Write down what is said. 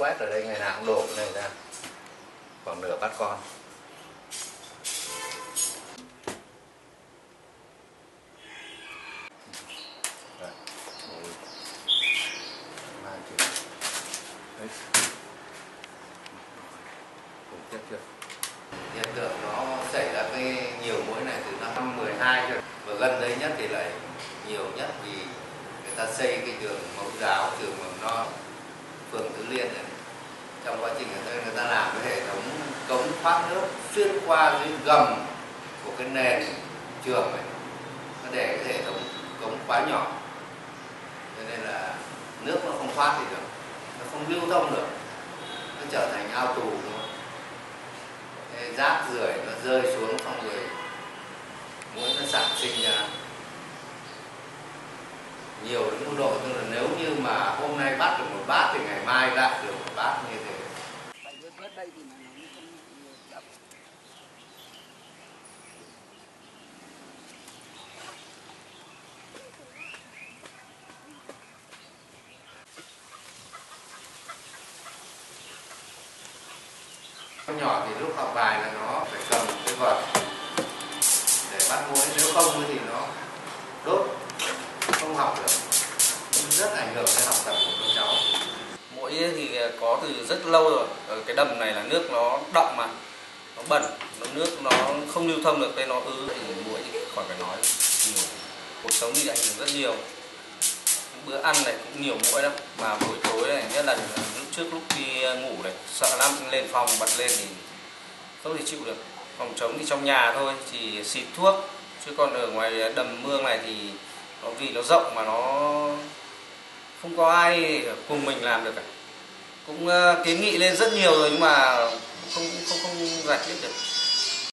quét ở đây ngày nào cũng đổ cái này ra, khoảng nửa bát con. Hiện tượng nó xảy ra cái nhiều mũi này từ năm 12 rồi, và gần đây nhất thì lại nhiều nhất vì người ta xây cái trường mẫu giáo, trường mầm non phường Tứ Liên này. Trong quá trình người ta làm cái hệ thống cống thoát nước xuyên qua dưới gầm của cái nền trường này, nó để cái hệ thống cống quá nhỏ, cho nên là nước nó không thoát thì được, nó không lưu thông được, nó trở thành ao tù thôi. Rác rưởi nó rơi xuống xong rồi muỗi nó sản sinh ra nhiều đến mức độ, tức là nếu như mà hôm nay bắt được một bát thì ngày mai lại được một bát như thế. Con nhỏ thì lúc học bài là nó phải cầm cái vật để bắt muỗi, nếu không thì nó đốt, không học được, rất ảnh hưởng đến học tập của các cháu. Muỗi thì có từ rất lâu rồi. Ở cái đầm này là nước nó đọng mà, nó bẩn, nước nó không lưu thông được, đây nó thì muỗi thì khỏi phải nói nhiều. Cuộc sống thì ảnh hưởng rất nhiều. Bữa ăn này cũng nhiều muỗi lắm, mà buổi tối này nhất là lúc đi ngủ này sợ lắm, lên phòng bật lên thì không thể chịu được. Phòng chống thì trong nhà thôi, chỉ xịt thuốc, chứ còn ở ngoài đầm mương này thì nó vì nó rộng mà nó không có ai cùng mình làm được cả. Cũng kiến nghị lên rất nhiều rồi nhưng mà không giải quyết được.